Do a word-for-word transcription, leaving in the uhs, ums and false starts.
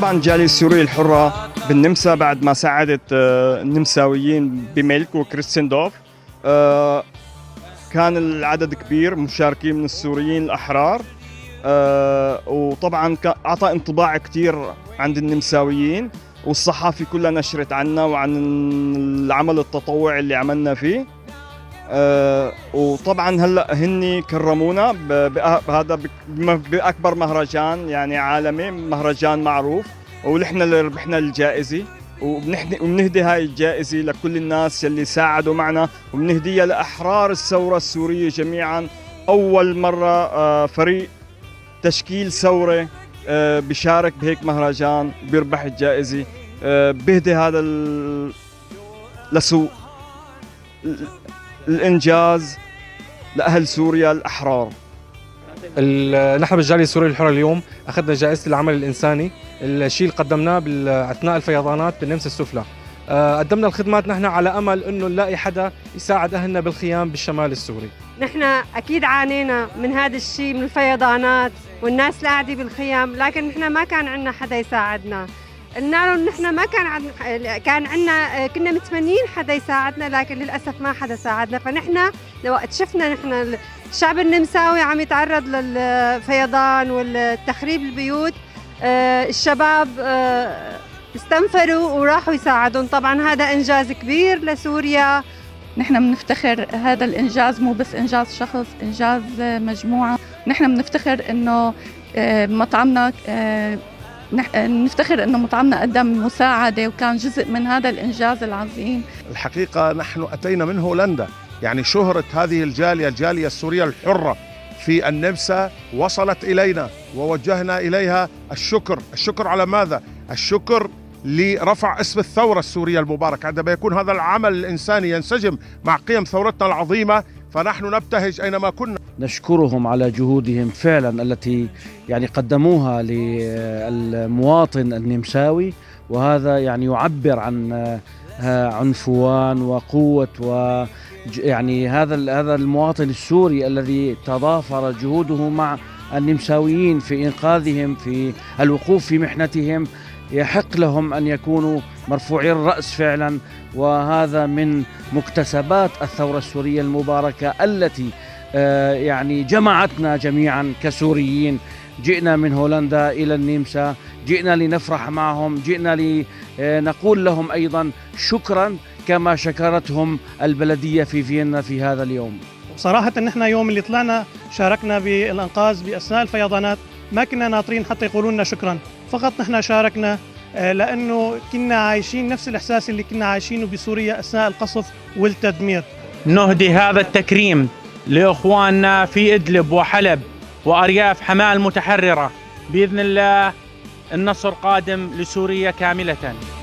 طبعا الجالية السورية الحرة بالنمسا بعد ما ساعدت النمساويين بميلك وكريستندوف، كان العدد كبير مشاركين من السوريين الأحرار، وطبعا أعطى انطباع كتير عند النمساويين، والصحافة كلها نشرت عنا وعن العمل التطوعي اللي عملنا فيه. أه وطبعا هلا هني كرمونا بهذا باكبر مهرجان يعني عالمي، مهرجان معروف، ونحن اللي ربحنا الجائزه، وبنهدي هاي الجائزه لكل الناس اللي ساعدوا معنا، وبنهديها لاحرار الثوره السوريه جميعا. اول مره أه فريق تشكيل ثوره أه بيشارك بهيك مهرجان بيربح الجائزه. أه بهدي هذا لسوء الإنجاز لأهل سوريا الأحرار. نحن بالجالية السورية الحرة اليوم أخذنا جائزة العمل الإنساني، الشيء اللي قدمناه أثناء الفيضانات بالنمسا السفلى. قدمنا الخدمات نحن على أمل أنه نلاقي حدا يساعد أهلنا بالخيام بالشمال السوري. نحن أكيد عانينا من هذا الشيء، من الفيضانات والناس اللي قاعدة بالخيام، لكن نحن ما كان عندنا حدا يساعدنا. قلنا لهم نحن ما كان عن... كان عندنا كنا متمنين حدا يساعدنا، لكن للاسف ما حدا ساعدنا. فنحن وقت شفنا نحن الشعب النمساوي عم يتعرض للفيضان والتخريب البيوت، الشباب استنفروا وراحوا يساعدون. طبعا هذا انجاز كبير لسوريا. نحن بنفتخر هذا الانجاز مو بس انجاز شخص، انجاز مجموعه. نحن بنفتخر انه مطعمنا نفتخر أنه مطعمنا قدم مساعدة وكان جزء من هذا الإنجاز العظيم. الحقيقة نحن أتينا من هولندا، يعني شهرة هذه الجالية الجالية السورية الحرة في النمسا وصلت إلينا، ووجهنا إليها الشكر. الشكر على ماذا؟ الشكر لرفع اسم الثورة السورية المباركة. عندما يكون هذا العمل الإنساني ينسجم مع قيم ثورتنا العظيمة فنحن نبتهج أينما كنا. نشكرهم على جهودهم فعلا التي يعني قدموها للمواطن النمساوي، وهذا يعني يعبر عن عنفوان وقوة، و يعني هذا هذا المواطن السوري الذي تضافر جهوده مع النمساويين في إنقاذهم، في الوقوف في محنتهم. يحق لهم أن يكونوا مرفوعي الرأس فعلا، وهذا من مكتسبات الثورة السورية المباركة التي يعني جمعتنا جميعا كسوريين. جئنا من هولندا إلى النمسا، جئنا لنفرح معهم، جئنا لنقول لهم أيضا شكرا كما شكرتهم البلدية في فيينا في هذا اليوم. صراحة نحن يوم اللي طلعنا شاركنا بالإنقاذ بأثناء الفيضانات ما كنا ناطرين حتى يقولوا لنا شكرا، فقط نحن شاركنا لأنه كنا عايشين نفس الإحساس اللي كنا عايشينه بسوريا أثناء القصف والتدمير. نهدي هذا التكريم لإخواننا في إدلب وحلب وأرياف حماة المتحررة. بإذن الله النصر قادم لسوريا كاملة.